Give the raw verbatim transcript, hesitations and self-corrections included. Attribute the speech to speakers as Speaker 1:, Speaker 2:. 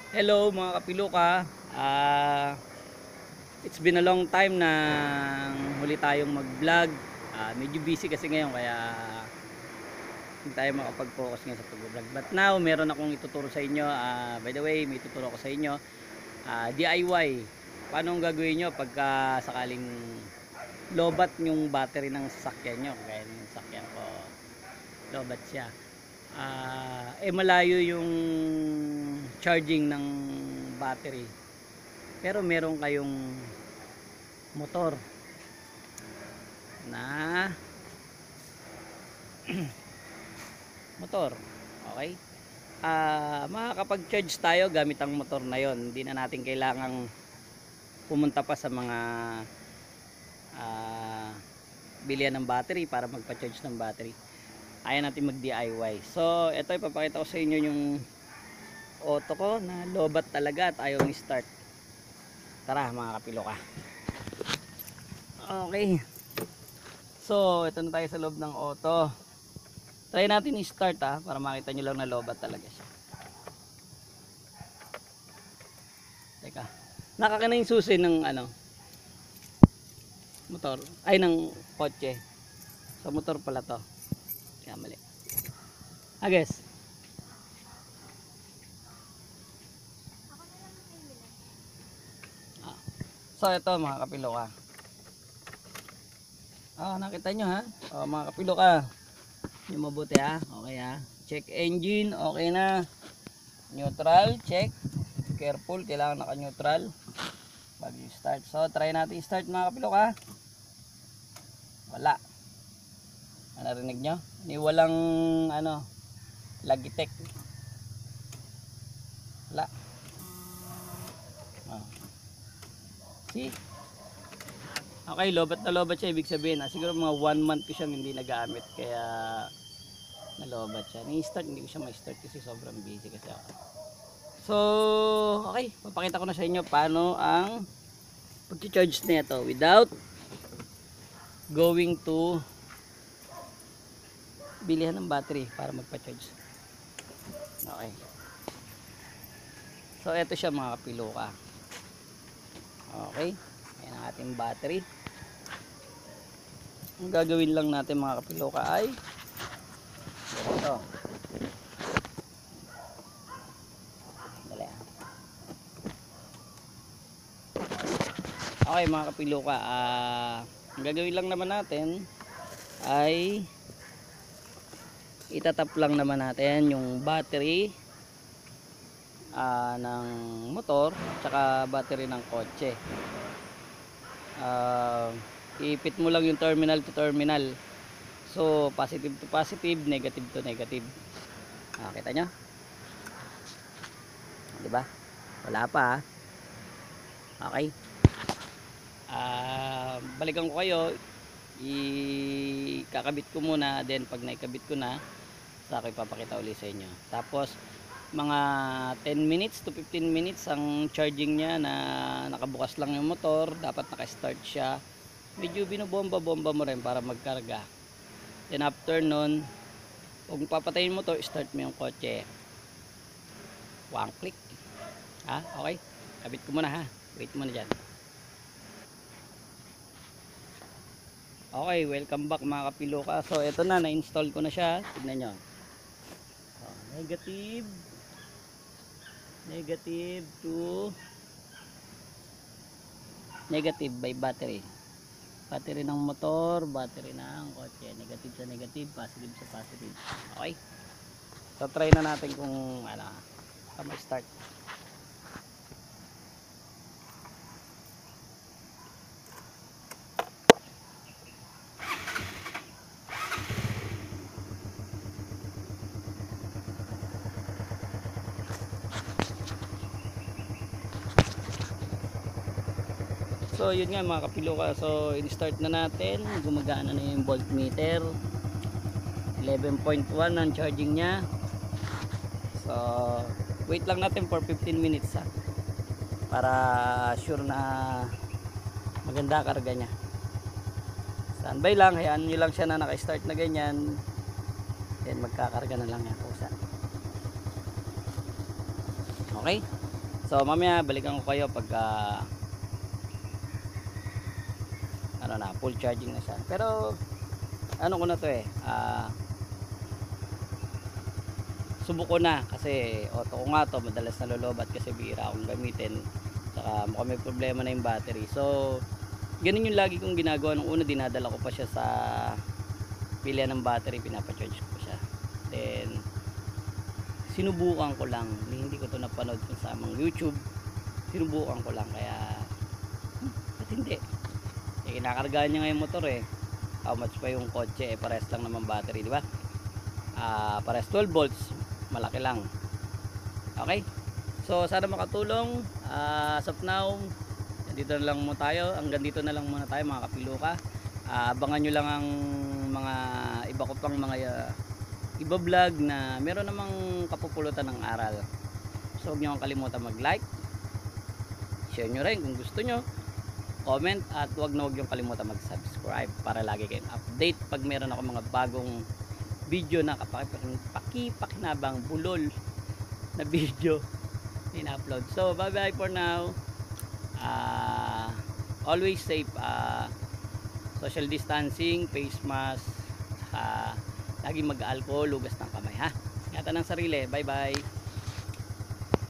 Speaker 1: Hello mga kapiluka. Ah, it's been a long time na huli tayong mag-vlog. Ah, medyo busy kasi ngayon kaya hindi tayo makapag-focus ngayon sa pag-vlog. But now, meron akong ituturo sa inyo. Ah, by the way, may ituturo ako sa inyo. Ah, D I Y. Paano ang gagawin nyo pagka sakaling lobat yung battery ng sasakyan nyo? Kaya yung sasakyan ko, lobat siya. Ah, eh malayo yung charging ng battery, pero meron kayong motor na motor, okay, ah makakapag-charge tayo gamit ang motor na yon. Hindi na natin kailangang pumunta pa sa mga ah, bilihan ng battery para magpa-charge ng battery. Ayaw natin mag D I Y. So ito, ipapakita ko sa inyo yung auto ko na lobat talaga at ayaw ni start. Tara mga kapiloka. Okay, so ito na tayo sa loob ng auto. Try natin i-start ha, para makita nyo lang na lobat talaga siya. Teka, nakakana yung susi ng ano, motor, ay ng kotse. Sa motor pala to. Kaya mali. Ah guys, ah. So ito mga kapiloka. Ah, nakita nyo ha, oh, mga kapiloka, yung mabuti ha. Okay ha, check engine, okay na. Neutral, check. Careful, kailangan naka neutral bago yung start. So try natin start mga kapiloka. Wala. Narinig nyo? Ni walang ano, Logitech. Wala. Oh. See? Okay, lobat na lobat siya. Ibig sabihin, ah, siguro mga one month ko siyang hindi nagamit. Kaya nalobat siya. Ni-start, hindi ko siya ma-start kasi sobrang busy kasi ako. So, okay. Papakita ko na sa inyo paano ang pag-charge nito without going to bilihan ng battery para magpa-charge. Okay. So, ito siya mga kapiloka. Okay. Ayan ang ating battery. Ang gagawin lang natin mga kapiloka ay ganito. Dali ah. Okay mga kapiloka, ah, ang gagawin lang naman natin ay itatap lang naman natin yung battery ah, ng motor tsaka battery ng kotse. Uh, iipit mo lang yung terminal to terminal. So positive to positive, negative to negative. Ah, kita nyo? Diba? Wala pa ha? Okay. Ah, balikan ko kayo. Ikakabit ko muna, then pag naikabit ko na, saka ipapakita ulit sa inyo. Tapos mga ten minutes to fifteen minutes ang charging niya na nakabukas lang yung motor. Dapat naka-start siya. Medyo binobomba-bomba mo rin para magkarga. Then after nun, kung papatayin mo to, start mo yung kotse. One click. Ha? Okay? Kabit ko muna ha. Wait muna dyan. Okay, welcome back mga kapiloka. So ito na, na-install ko na siya. Tignan nyo. Oh, negative. Negative to negative by battery. Battery ng motor, battery ng kotse. Negative sa negative, positive sa positive. Okay? So try na natin kung ano, kung start. So yun nga mga kapiloka, so in-start na natin, gumagana na yung voltmeter, eleven point one ang charging nya. So wait lang natin for fifteen minutes ha, para sure na maganda karga nya. Standby lang, hayaan nyo lang siya na naka-start na ganyan, then magkakarga na lang yan kusa. Okay, So mamaya balikan ko kayo pag ah, ano na, full charging na siya. Pero ano ko na to eh, ah, subok ko na kasi auto ko nga to, madalas nalolobat kasi bihira akong gamitin. Saka mukhang may problema na yung battery. So ganun yung lagi kong ginagawa. Nung una dinadala ko pa siya sa pilihan ng battery, pinapacharge ko pa siya. Then sinubukan ko lang, hindi ko to napanood sa amang YouTube, sinubukan ko lang kaya hmm, ba't hindi eh, kinakargaan niya nga yung motor eh. How much pa yung kotse eh, pares lang naman battery, di ba? Ah, pares twelve volts, malaki lang. Okay, so sana makatulong. Ah, as of now dito na lang muna tayo, hanggang dito na lang muna tayo mga kapiluka. Ah, abangan nyo lang ang mga iba ko pang mga uh, iba vlog na meron namang kapupulutan ng aral. So huwag nyo kalimutan mag like, share nyo rin kung gusto nyo, comment, at huwag na huwag nyo kalimutan mag subscribe para lagi kayong update pag meron ako mga bagong video na kapakipakinabang bulol na video na in-upload. So bye bye for now. Uh, always safe, uh, social distancing, face mask, uh, lagi mag-alcohol, lugas ng kamay ha. Ingatan ng sarili. Bye bye.